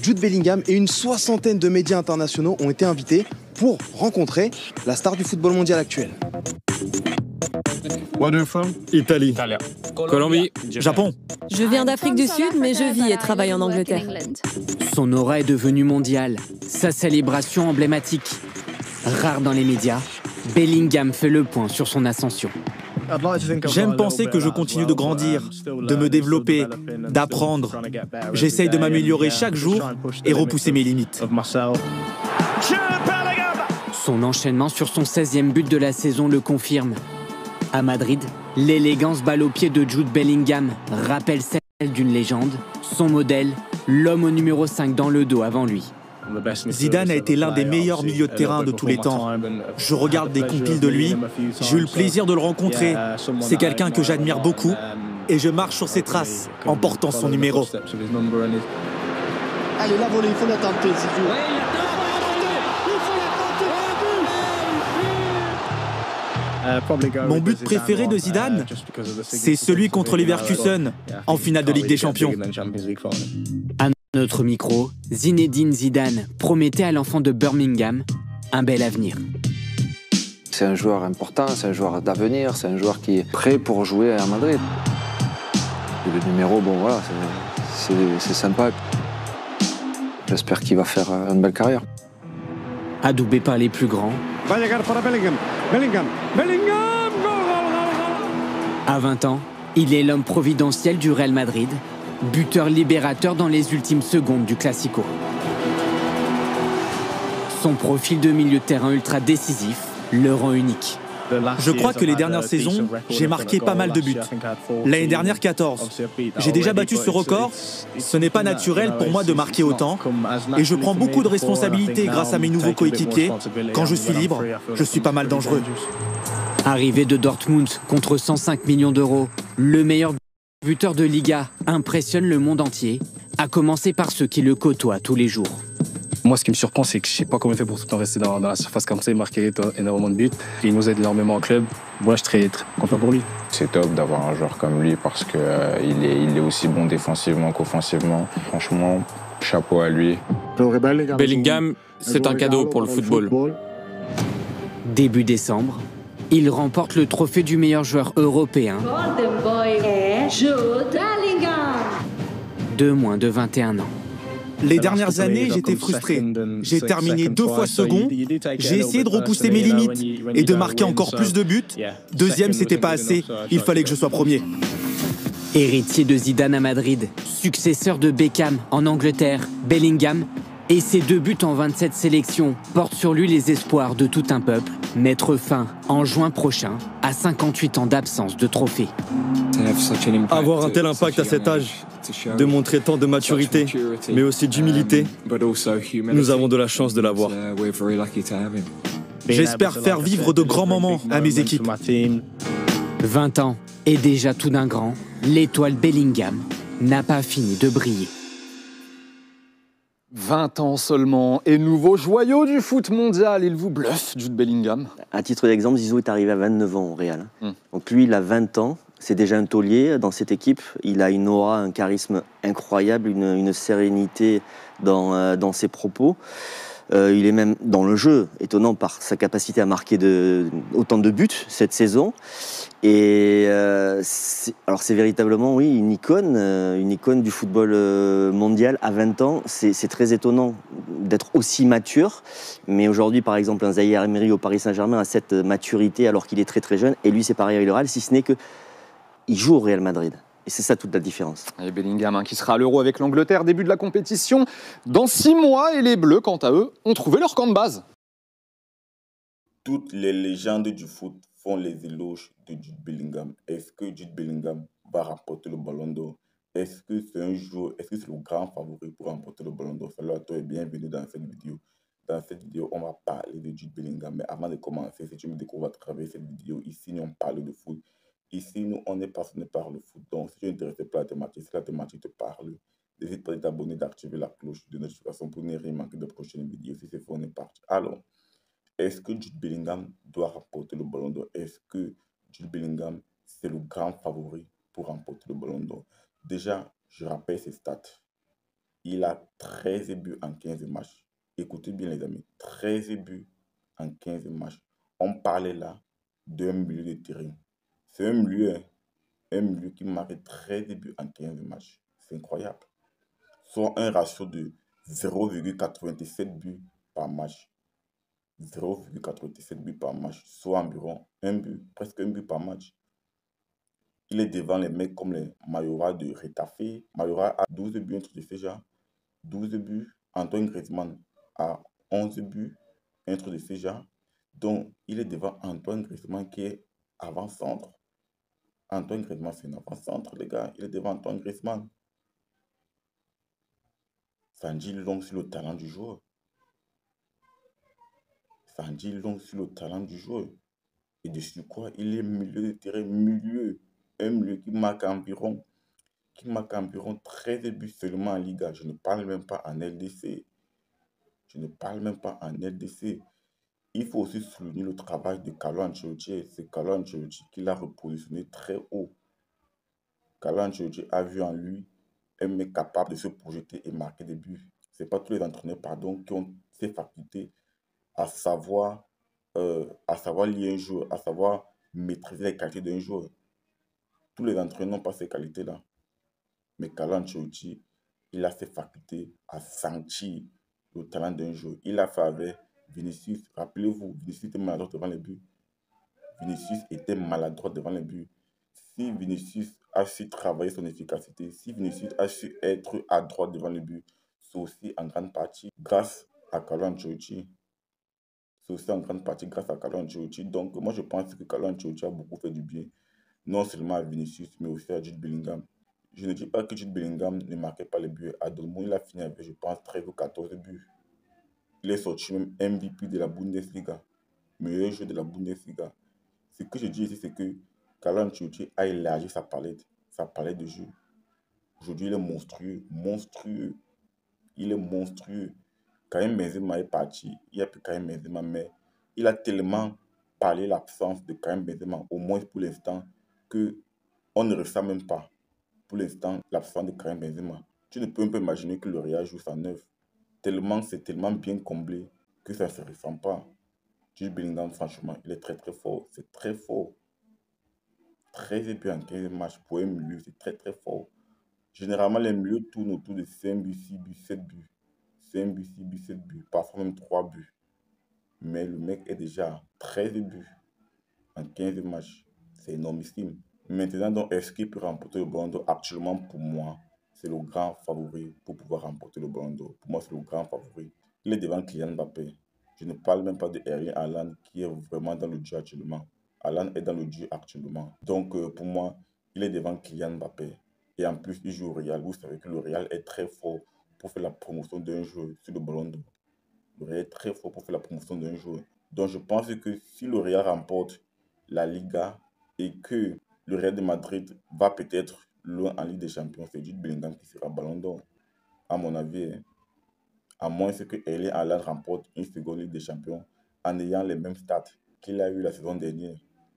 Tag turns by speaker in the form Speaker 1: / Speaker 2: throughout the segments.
Speaker 1: Jude Bellingham et une soixantaine de médias internationaux ont été invités pour rencontrer la star du football mondial actuel.
Speaker 2: Where are you from?
Speaker 3: Italie.
Speaker 2: Colombie.
Speaker 3: Japon.
Speaker 4: Je viens d'Afrique du Sud, mais je vis et travaille en Angleterre.
Speaker 5: Son aura est devenue mondiale, sa célébration emblématique. Rare dans les médias, Bellingham fait le point sur son ascension.
Speaker 3: J'aime penser que je continue de grandir, de me développer, d'apprendre. J'essaye de m'améliorer chaque jour et repousser mes limites.
Speaker 5: Son enchaînement sur son 16e but de la saison le confirme. À Madrid, l'élégance balle au pied de Jude Bellingham rappelle celle d'une légende. Son modèle, l'homme au numéro 5 dans le dos avant lui.
Speaker 3: Zidane a été l'un des meilleurs milieux de terrain de tous les temps. Je regarde des compiles de lui, j'ai eu le plaisir de le rencontrer. C'est quelqu'un que j'admire beaucoup et je marche sur ses traces en portant son numéro.
Speaker 6: Allez, la volée, il faut la tenter, Zidou.
Speaker 3: Mon but préféré de Zidane, c'est celui contre Leverkusen en finale de Ligue des Champions.
Speaker 5: À notre micro, Zinedine Zidane promettait à l'enfant de Birmingham un bel avenir.
Speaker 7: C'est un joueur important, c'est un joueur d'avenir, c'est un joueur qui est prêt pour jouer à Madrid. Et le numéro, bon voilà, c'est sympa. J'espère qu'il va faire une belle carrière.
Speaker 5: Adoubé par les plus grands, à 20 ans, il est l'homme providentiel du Real Madrid, buteur libérateur dans les ultimes secondes du Classico. Son profil de milieu de terrain ultra décisif le rend unique.
Speaker 3: Je crois que les dernières saisons, j'ai marqué pas mal de buts. L'année dernière, 14. J'ai déjà battu ce record. Ce n'est pas naturel pour moi de marquer autant. Et je prends beaucoup de responsabilités grâce à mes nouveaux coéquipiers. Quand je suis libre, je suis pas mal dangereux.
Speaker 5: Arrivé de Dortmund contre 105 millions d'euros, le meilleur buteur de Liga impressionne le monde entier, à commencer par ceux qui le côtoient tous les jours.
Speaker 2: Moi, ce qui me surprend, c'est que je ne sais pas comment il fait pour tout le temps rester dans la surface comme ça et marquer énormément de buts. Il nous aide énormément en club. Moi, je suis très content pour lui.
Speaker 8: C'est top d'avoir un joueur comme lui parce qu'il est aussi bon défensivement qu'offensivement. Franchement, chapeau à lui.
Speaker 2: Bellingham, c'est un cadeau pour le football.
Speaker 5: Début décembre, il remporte le trophée du meilleur joueur européen de moins de 21 ans.
Speaker 3: Les dernières années, j'étais frustré. J'ai terminé 2 fois second. J'ai essayé de repousser mes limites et de marquer encore plus de buts. Deuxième, c'était pas assez. Il fallait que je sois premier.
Speaker 5: Héritier de Zidane à Madrid, successeur de Beckham en Angleterre, Bellingham et ses 2 buts en 27 sélections portent sur lui les espoirs de tout un peuple. Mettre fin, en juin prochain, à 58 ans d'absence de trophée.
Speaker 9: Avoir un tel impact à cet âge, de montrer tant de maturité, mais aussi d'humilité, nous avons de la chance de l'avoir.
Speaker 3: J'espère faire vivre de grands moments à mes équipes.
Speaker 5: 20 ans et déjà tout d'un grand, l'étoile Bellingham n'a pas fini de briller.
Speaker 10: 20 ans seulement et nouveau joyau du foot mondial. Il vous bluffe, Jude Bellingham.
Speaker 11: À titre d'exemple, Zizou est arrivé à 29 ans au Real. Donc lui, il a 20 ans. C'est déjà un taulier dans cette équipe. Il a une aura, un charisme incroyable, une sérénité dans ses propos. Il est même dans le jeu, étonnant par sa capacité à marquer autant de buts cette saison. Et c'est véritablement, oui, une icône du football mondial à 20 ans. C'est très étonnant d'être aussi mature. Mais aujourd'hui, par exemple, un Zaïre Emery au Paris Saint-Germain a cette maturité alors qu'il est très très jeune. Et lui, c'est pareil avec le Real, si ce n'est qu'il joue au Real Madrid. Et c'est ça toute la différence.
Speaker 10: Et Bellingham qui sera à l'Euro avec l'Angleterre, début de la compétition dans 6 mois. Et les Bleus, quant à eux, ont trouvé leur camp de base.
Speaker 12: Toutes les légendes du foot font les éloges de Jude Bellingham. Est-ce que Jude Bellingham va remporter le Ballon d'Or? Est-ce que c'est le grand favori pour remporter le Ballon d'Or? Salut à toi et bienvenue dans cette vidéo. Dans cette vidéo, on va parler de Jude Bellingham. Mais avant de commencer, si tu me découvres à travers cette vidéo, ici, on parle de foot. Ici, nous, on est passionné par le foot. Donc, si tu es intéressé par la thématique, si la thématique te parle, n'hésite pas à t'abonner, d'activer la cloche de notification pour ne rien manquer de prochaines vidéos. Si c'est fait, on est parti. Alors, est-ce que Jude Bellingham doit remporter le Ballon d'Or? Est-ce que Jude Bellingham, c'est le grand favori pour remporter le Ballon d'Or? Déjà, je rappelle ses stats. Il a 13 buts en 15 matchs. Écoutez bien les amis, 13 buts en 15 matchs. On parlait là d'un milieu de terrain. C'est un milieu qui marque 13 buts en 15 matchs. C'est incroyable. Soit un ratio de 0,87 buts par match. 0,87 buts par match, soit environ un but, presque un but par match. Il est devant les mecs comme les Mayora de Retafe. Mayora a 12 buts, un truc de ce genre. 12 buts. Antoine Griezmann a 11 buts, un truc de ce genre. Donc, il est devant Antoine Griezmann qui est avant-centre. Antoine Griezmann, c'est un avant-centre, les gars. Il est devant Antoine Griezmann. Ça en dit long sur le talent du joueur. Ça en dit long sur le talent du joueur. Et dessus quoi, il est milieu de terrain, milieu. Un milieu qui marque environ 13 buts seulement en Liga. Je ne parle même pas en LDC. Je ne parle même pas en LDC. Il faut aussi souligner le travail de Carlo Ancelotti. C'est Carlo Ancelotti qui l'a repositionné très haut. Carlo Ancelotti a vu en lui un mec capable de se projeter et marquer des buts. Ce n'est pas tous les entraîneurs qui ont ces facultés à savoir lier un joueur, à savoir maîtriser les qualités d'un joueur. Tous les entraîneurs n'ont pas ces qualités-là. Mais Carlo Ancelotti, il a ces facultés à sentir le talent d'un joueur. Il a fait avec Vinicius. Rappelez-vous, Vinicius était maladroit devant les buts. Vinicius était maladroit devant les buts. Si Vinicius a su travailler son efficacité, si Vinicius a su être adroit devant les buts, c'est aussi en grande partie grâce à Carlo Ancelotti. C'est aussi en grande partie grâce à Carlo Ancelotti. Donc, moi, je pense que Carlo Ancelotti a beaucoup fait du bien. Non seulement à Vinicius, mais aussi à Jude Bellingham. Je ne dis pas que Jude Bellingham ne marquait pas les buts. À Dortmund, il a fini avec, je pense, 13 ou 14 buts. Il est sorti même MVP de la Bundesliga. Meilleur joueur de la Bundesliga. Ce que je dis ici, c'est que Carlo Ancelotti a élargi sa palette de jeu. Aujourd'hui, il est monstrueux. Monstrueux. Il est monstrueux. Karim Benzema est parti. Il n'y a plus Karim Benzema, mais il a tellement parlé l'absence de Karim Benzema, au moins pour l'instant, qu'on ne ressent même pas, pour l'instant, l'absence de Karim Benzema. Tu ne peux même pas imaginer que le Real joue sa neuf. C'est tellement bien comblé que ça ne se ressent pas. Jude Bellingham, franchement, il est très très fort. C'est très fort. 13 buts en 15 matchs pour un milieu, c'est très très fort. Généralement, les milieux tournent autour de 5 buts, 6 buts, 7 buts. 5 buts, 6 buts, 7 buts, parfois même 3 buts. Mais le mec est déjà à 13 buts en 15 matchs. C'est énormissime. Maintenant, donc, est-ce qu'il peut remporter le Ballon d'Or? Actuellement, pour moi, c'est le grand favori pour pouvoir remporter le Ballon d'Or. Pour moi, c'est le grand favori. Il est devant Kylian Mbappé. Je ne parle même pas de Erling Haaland qui est vraiment dans le jeu actuellement. Haaland est dans le jeu actuellement. Donc, pour moi, il est devant Kylian Mbappé. Et en plus, il joue au Real. Vous savez que le Real est très fort pour faire la promotion d'un joueur sur le Ballon d'Or. Le Real est très fort pour faire la promotion d'un joueur. Donc, je pense que si le Real remporte la Liga et que le Real de Madrid va peut-être loin en Ligue des Champions, c'est Jude Bellingham qui sera Ballon d'Or. À mon avis, à moins que Erling Haaland remporte une seconde Ligue des Champions en ayant les mêmes stats qu'il a eu la saison dernière.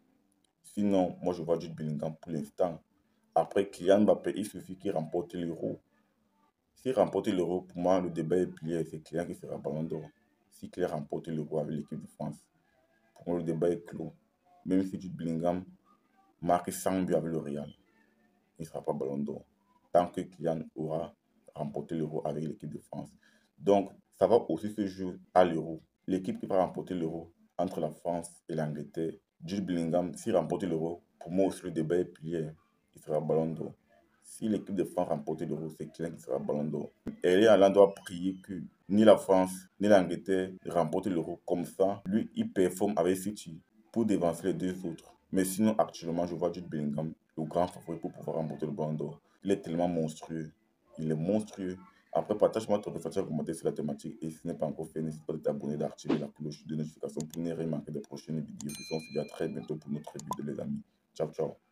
Speaker 12: Sinon, moi, je vois Jude Bellingham pour l'instant. Après Kylian Mbappé, il suffit qu'il remporte l'Euro. S'il remporte l'Euro, pour moi, le débat est plié. C'est Kylian qui sera Ballon d'Or. Si Kylian remporte l'Euro avec l'équipe de France, pour moi, le débat est clos. Même si Jude Bellingham marque 100 buts avec le Real, il ne sera pas Ballon d'Or. Tant que Kylian aura remporté l'Euro avec l'équipe de France. Donc, ça va aussi se jouer à l'Euro. L'équipe qui va remporter l'Euro entre la France et l'Angleterre, Jude Bellingham, s'il remporte l'Euro, pour moi aussi, le débat est plié. Il sera Ballon d'Or. Si l'équipe de France remporte l'Euro, c'est Kylian qui sera Ballon d'Or. Erling Haaland doit prier que ni la France, ni l'Angleterre ne remportent l'Euro. Comme ça, lui, il performe avec City pour dévancer les deux autres. Mais sinon, actuellement, je vois Jude Bellingham, le grand favori pour pouvoir remporter le Ballon d'Or. Il est tellement monstrueux. Il est monstrueux. Après, partage-moi ton réflexion à commenter sur la thématique. Et si ce n'est pas encore fait, n'hésite pas de t'abonner, d'activer la cloche de notification pour ne rien manquer des prochaines vidéos. Et on se dit à très bientôt pour notre vidéo, les amis. Ciao, ciao.